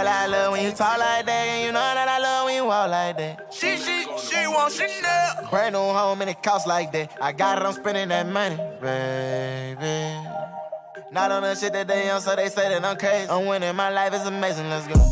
Girl, I love when you talk like that, and you know that I love when you walk like that. She want Chanel. Brand new home and it costs like that. I got it, I'm spending that money, baby. Not on the shit that they on, so they say that I'm crazy. I'm winning, my life is amazing, let's go.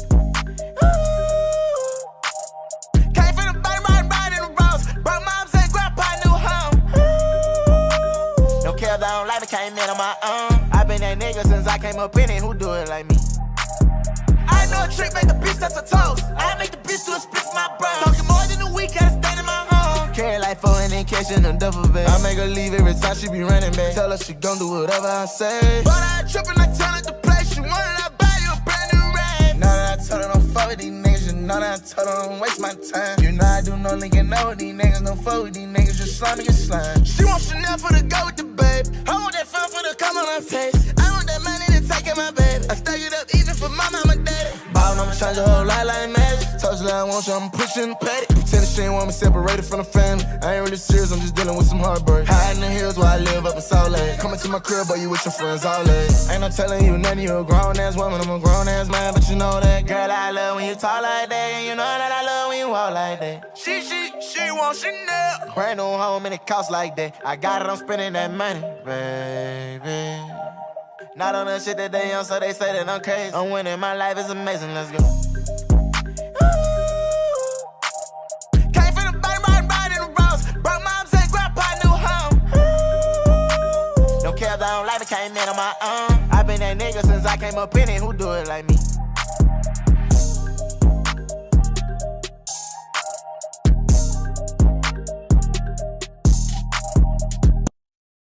Came from the bottom, riding the roads. Broke moms and grandpa new home. Don't care if I don't like it, came in on my own. I been that nigga since I came up in it, who do it like me? I know a trick, make the bitch touch her toes. I make the bitch do a split for my bro. Talking more than a week, gotta stand in my home. Carry like 4 and then catching a duffel bag. I make her leave every time she be running back. Tell her she gon' do whatever I say. But I trippin', I turn it to play. She wanted, I buy you a brand new rag. Now that I told her don't fuck with these niggas, you know that I told her don't waste my time. You know I do no linking up with these niggas, don't fuck with these niggas, just slime me your slime. She want Chanel for the go with the babe. I want that fun for the come on her face. I want that money to take care of my baby. I stack it up even for my mama daddy. Ballin', I'ma change your whole life like magic. Touch like I want you, I'm pushing petty. Pretending she ain't want me separated from the family. I ain't really serious, I'm just dealing with some heartbreak. Hiding in the hills where I live up in Salt Lake. Coming to my crib, but you with your friends all day. Ain't no telling you nothing, you a grown ass woman, I'm a grown ass man, but you know that. Girl, I love when you talk like that, and you know that I love when you walk like that. She want Chanel. Brand new home and it costs like that. I got it, I'm spending that money, baby. Not on the shit that they on, so they say that I'm crazy. I'm winning, my life is amazing, let's go. Came from the bottom, riding the roads. Broke moms and grandpa new home. Don't care if I don't like it, came in on my own. I been that nigga since I came up in it, who do it like me?